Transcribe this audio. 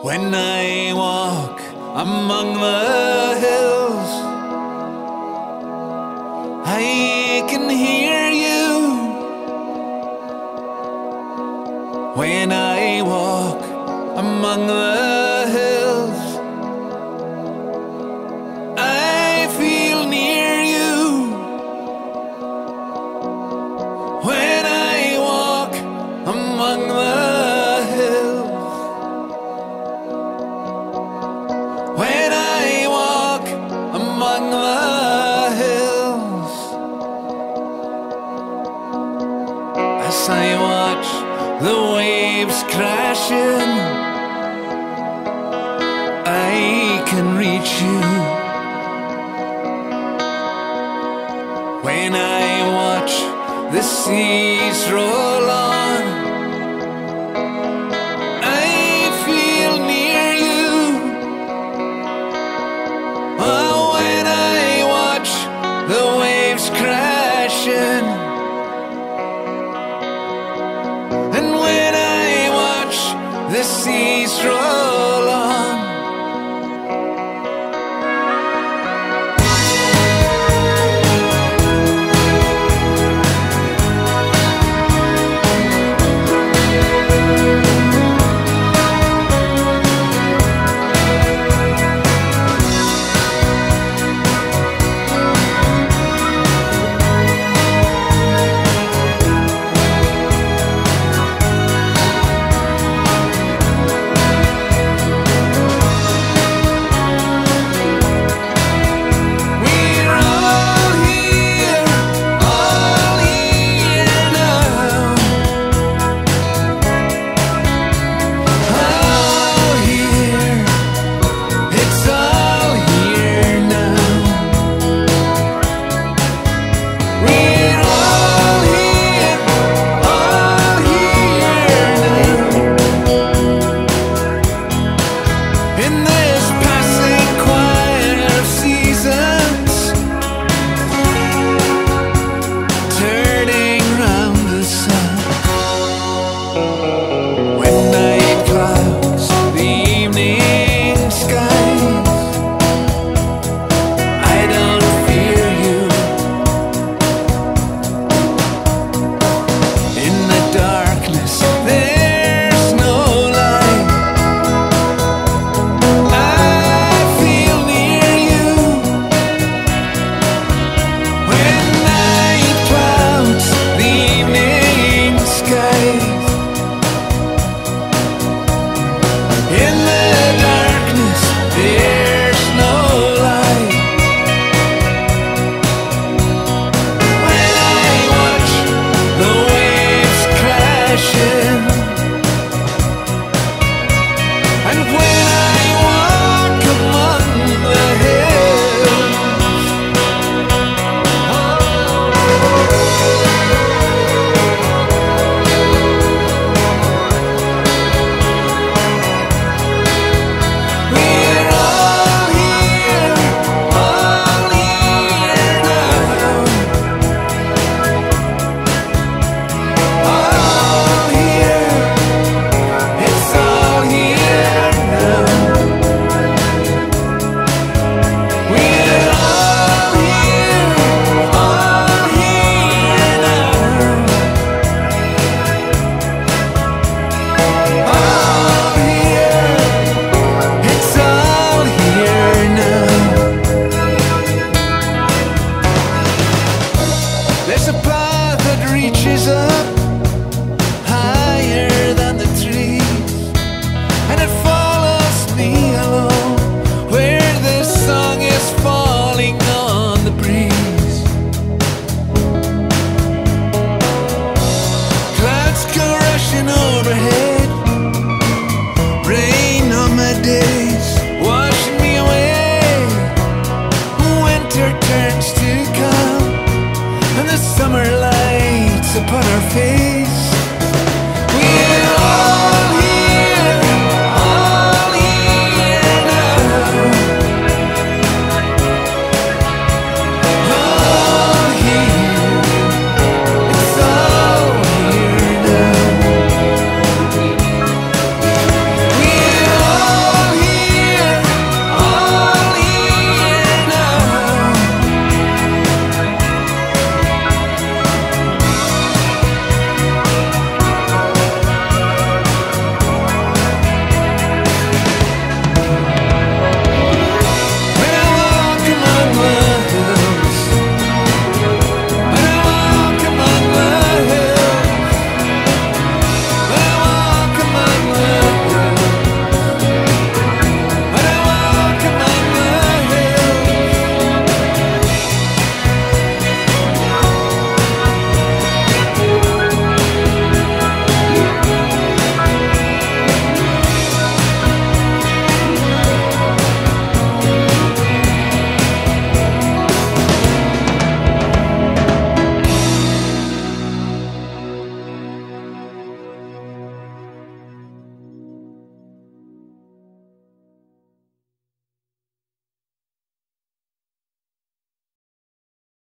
When I walk among the hills, I can hear you. When I walk among the hills, I feel near you. When I walk among the hills, when I walk among the hills, as I watch the waves crashing, I can reach you. When I watch the seas roll on, I feel near you. Oh, when I watch the waves crashing, and when I watch the seas roll on, turns to come, and the summer lights upon our face.